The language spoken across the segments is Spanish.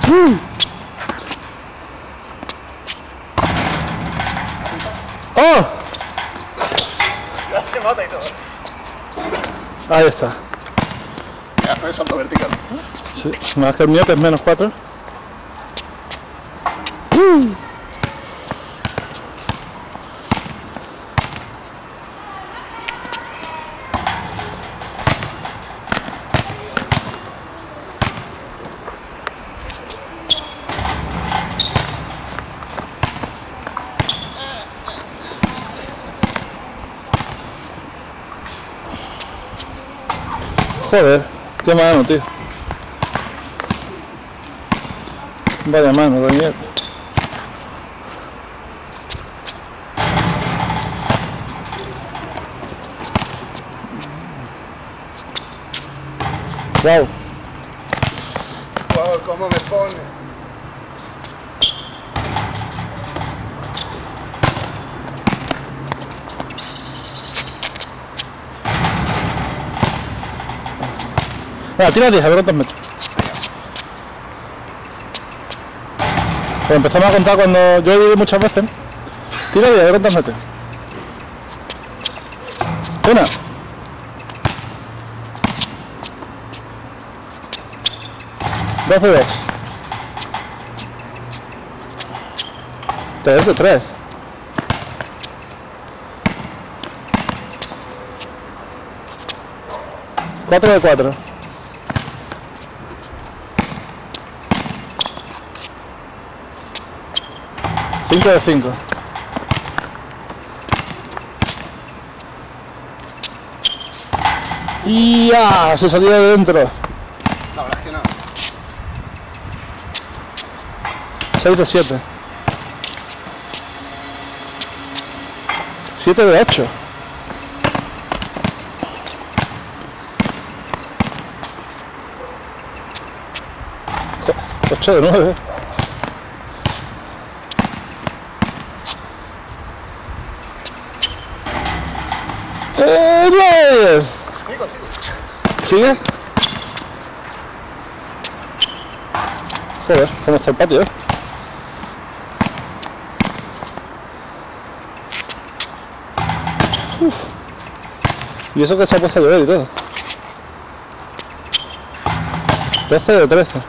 ¡Oh! Ya se mata y todo. Ahí está. Hace salto vertical. Sí, más que el mío, que es menos 4. Joder, qué mano, tío. Vaya mano, Daniel. Wow. Wow, cómo me pone. Venga, tira 10, a ver cuántos metros. Pues empezamos a contar cuando yo he ido muchas veces. Tira 10, a ver cuántos metros. 1. 12, 2. 3. 4 de 4. 5 de 5. Y ya, se salió de dentro. La verdad es que no. 6 de 7. 7 de 8. 8 de 9. ¡10! ¿Sigue? Joder, ¿cómo está el patio, Uf. Y eso que se ha puesto a llover y todo. 12 de 13.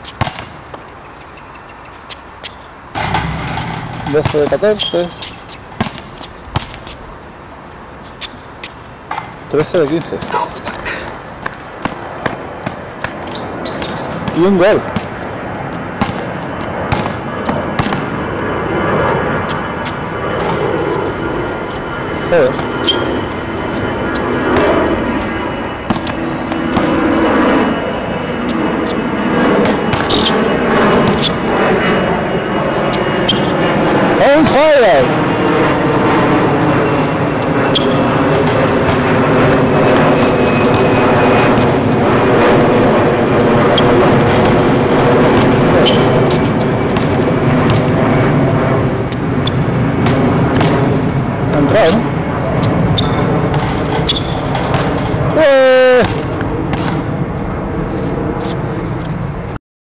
12 de 14. 13 de 15. Y un gol. Joder. On fire! Entrar, ¿no?